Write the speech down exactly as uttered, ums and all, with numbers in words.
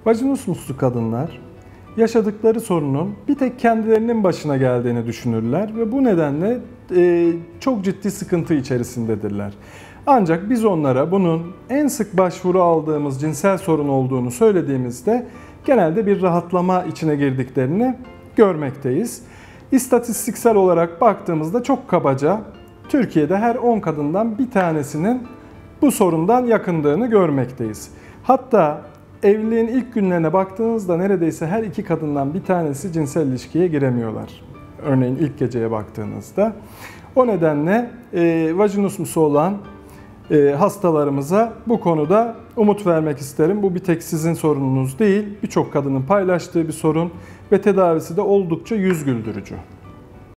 Vajinismuslu kadınlar yaşadıkları sorunun bir tek kendilerinin başına geldiğini düşünürler ve bu nedenle e, çok ciddi sıkıntı içerisindedirler. Ancak biz onlara bunun en sık başvuru aldığımız cinsel sorun olduğunu söylediğimizde genelde bir rahatlama içine girdiklerini görmekteyiz. İstatistiksel olarak baktığımızda çok kabaca Türkiye'de her on kadından bir tanesinin bu sorundan yakındığını görmekteyiz. Hatta evliliğin ilk günlerine baktığınızda neredeyse her iki kadından bir tanesi cinsel ilişkiye giremiyorlar. Örneğin ilk geceye baktığınızda. O nedenle e, vajinismusu olan e, hastalarımıza bu konuda umut vermek isterim. Bu bir tek sizin sorununuz değil, birçok kadının paylaştığı bir sorun ve tedavisi de oldukça yüz güldürücü.